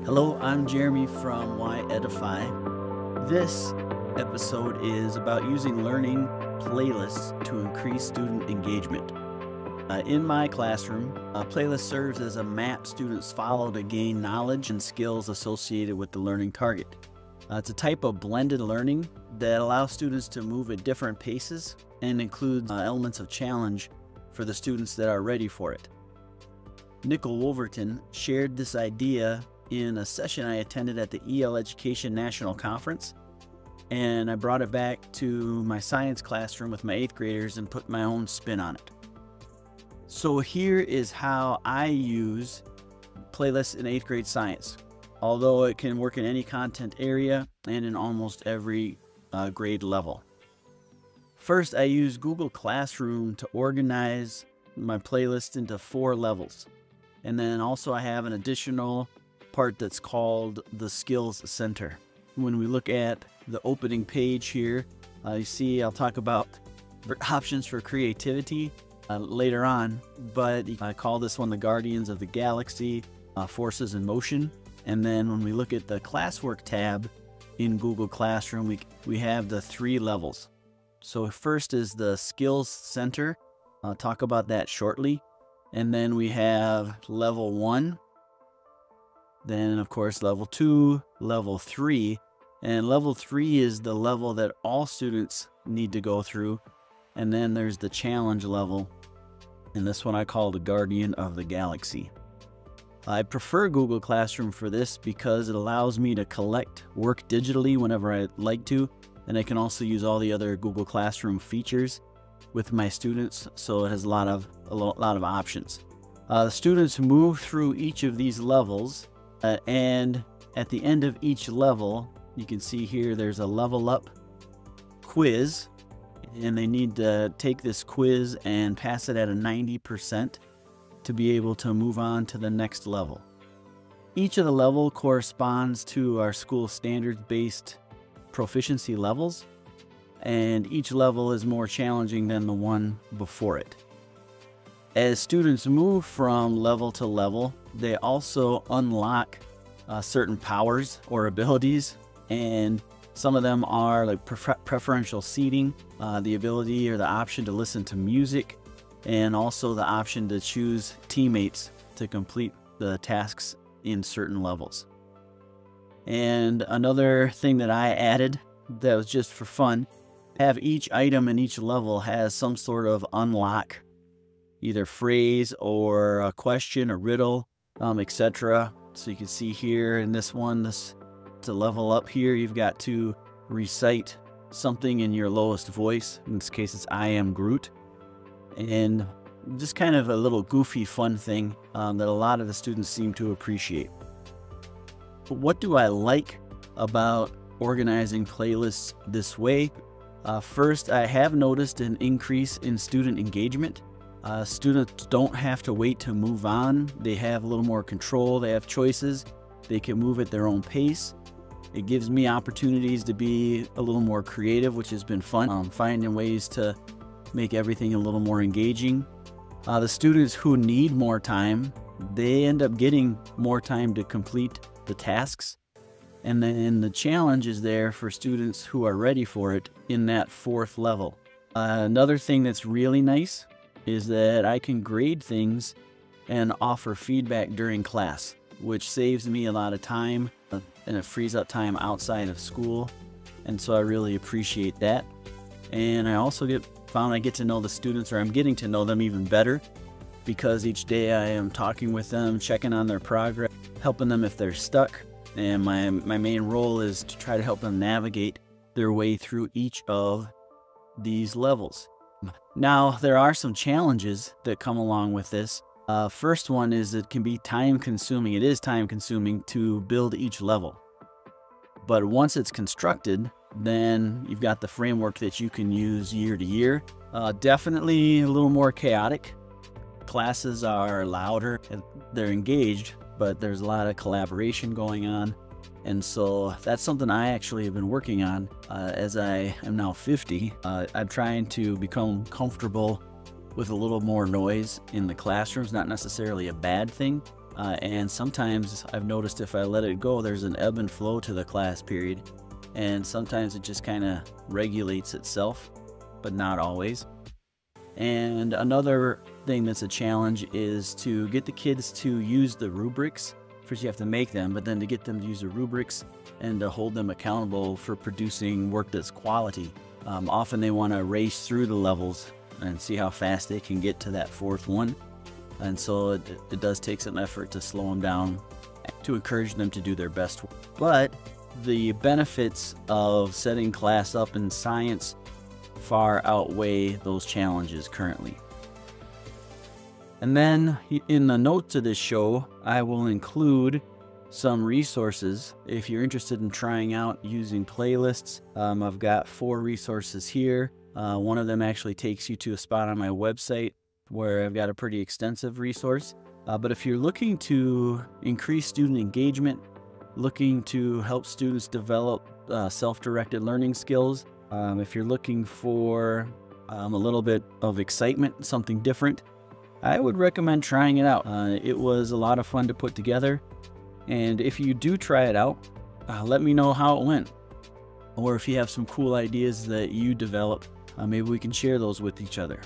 Hello, I'm Jeremy from Why Edify. This episode is about using learning playlists to increase student engagement. In my classroom, a playlist serves as a map students follow to gain knowledge and skills associated with the learning target. It's a type of blended learning that allows students to move at different paces and includes elements of challenge for the students that are ready for it. Nicole Wolverton shared this idea in a session I attended at the EL Education National Conference, and I brought it back to my science classroom with my 8th graders and put my own spin on it. So here is how I use playlists in 8th grade science, although it can work in any content area and in almost every grade level. First, I use Google Classroom to organize my playlist into 4 levels. And then also I have an additional part that's called the Skills Center. When we look at the opening page here, you see I'll talk about options for creativity later on, but I call this one the Guardians of the Galaxy, Forces in Motion. And then when we look at the Classwork tab in Google Classroom, we have the 3 levels. So first is the Skills Center. I'll talk about that shortly. And then we have level 1. Then, of course, level 2, level 3. And level 3 is the level that all students need to go through. And then there's the challenge level. And this one I call the Guardian of the Galaxy. I prefer Google Classroom for this because it allows me to collect work digitally whenever I like to. And I can also use all the other Google Classroom features with my students. So it has a lot of options. The students move through each of these levels. And at the end of each level, you can see here there's a level up quiz, and they need to take this quiz and pass it at a 90% to be able to move on to the next level. Each of the level corresponds to our school standards-based proficiency levels, and each level is more challenging than the one before it. As students move from level to level, they also unlock certain powers or abilities, and some of them are like preferential seating, the ability or the option to listen to music, and also the option to choose teammates to complete the tasks in certain levels. And another thing that I added that was just for fun, have each item in each level has some sort of unlock, either phrase or a question, a riddle, etc. So you can see here in this one, to level up here, you've got to recite something in your lowest voice. In this case, it's I am Groot. And just kind of a little goofy, fun thing that a lot of the students seem to appreciate. But what do I like about organizing playlists this way? First, I have noticed an increase in student engagement. Students don't have to wait to move on. They have a little more control. They have choices. They can move at their own pace. It gives me opportunities to be a little more creative, which has been fun. Finding ways to make everything a little more engaging. The students who need more time, they end up getting more time to complete the tasks. And then the challenge is there for students who are ready for it in that 4th level. Another thing that's really nice is that I can grade things and offer feedback during class, which saves me a lot of time and it frees up time outside of school. And so I really appreciate that. And I also found I get to know the students, or I'm getting to know them even better, because each day I am talking with them, checking on their progress, helping them if they're stuck. And my main role is to try to help them navigate their way through each of these levels. Now, there are some challenges that come along with this. First one is it can be time consuming. It is time consuming to build each level. But once it's constructed, then you've got the framework that you can use year to year. Definitely a little more chaotic. Classes are louder and they're engaged, but there's a lot of collaboration going on. And so that's something I actually have been working on as I am now 50. I'm trying to become comfortable with a little more noise in the classrooms, not necessarily a bad thing, And sometimes I've noticed if I let it go, there's an ebb and flow to the class period. And sometimes it just kind of regulates itself, but not always. And another thing that's a challenge is to get the kids to use the rubrics. First you have to make them, but then to get them to use the rubrics and to hold them accountable for producing work that's quality. Often they want to race through the levels and see how fast they can get to that fourth one. And so it does take some effort to slow them down, to encourage them to do their best. But the benefits of setting class up in science far outweigh those challenges currently. And then in the notes of this show, I will include some resources if you're interested in trying out using playlists. I've got 4 resources here. One of them actually takes you to a spot on my website where I've got a pretty extensive resource. But if you're looking to increase student engagement, looking to help students develop self-directed learning skills, if you're looking for a little bit of excitement, something different, I would recommend trying it out. It was a lot of fun to put together. And if you do try it out, let me know how it went. Or if you have some cool ideas that you developed, maybe we can share those with each other.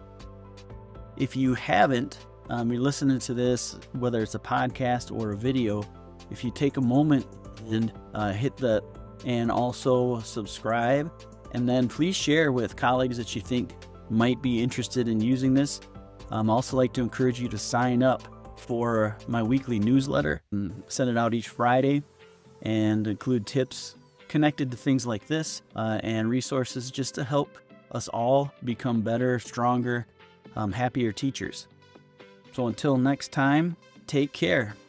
If you haven't, you're listening to this, whether it's a podcast or a video, if you take a moment and and also subscribe, and then please share with colleagues that you think might be interested in using this. I also like to encourage you to sign up for my weekly newsletter and send it out each Friday and include tips connected to things like this and resources just to help us all become better, stronger, happier teachers. So until next time, take care.